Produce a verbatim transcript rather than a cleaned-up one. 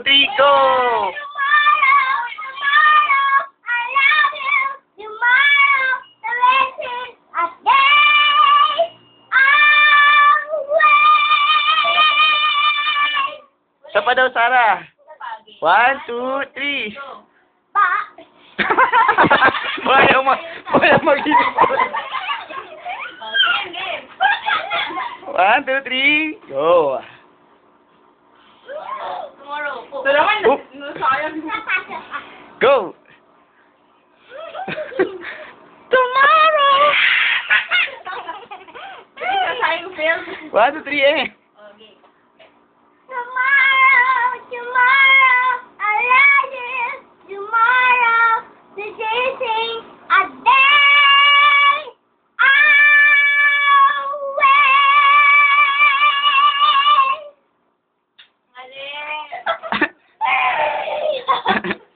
three, go! Isa pa daw, Sarah. One, two, three. Wala mag... Wala mag-inom. One, two, three, go. Ito naman, Oh. nasayang. Go. Tomorrow. Nasayang film. One, two, three, eh. Okay. Tomorrow, tomorrow, I love you. Tomorrow, the day thing a day away. Mali.